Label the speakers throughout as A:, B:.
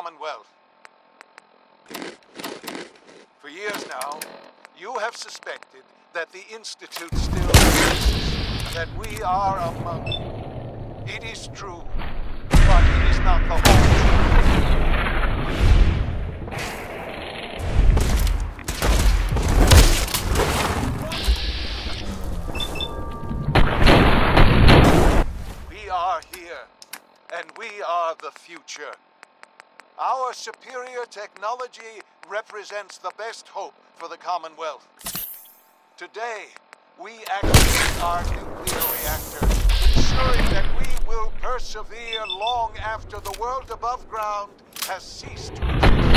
A: Commonwealth. For years now, you have suspected that the Institute still exists, that we are among you. It is true, but it is not the whole truth. We are here, and we are the future. Our superior technology represents the best hope for the Commonwealth. Today, we activate our nuclear reactor, ensuring that we will persevere long after the world above ground has ceased to exist.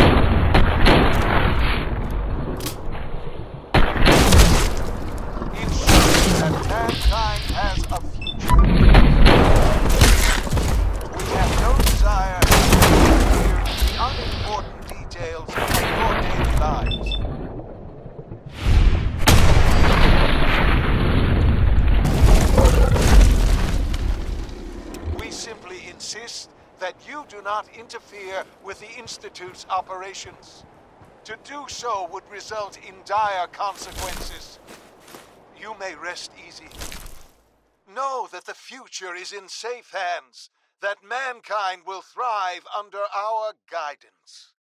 A: Ensuring that mankind has a future. We have no desire to interfere in the unimportant details of your daily lives. We simply insist that you do not interfere with the Institute's operations. To do so would result in dire consequences. You may rest easy. Know that the future is in safe hands, that mankind will thrive under our guidance.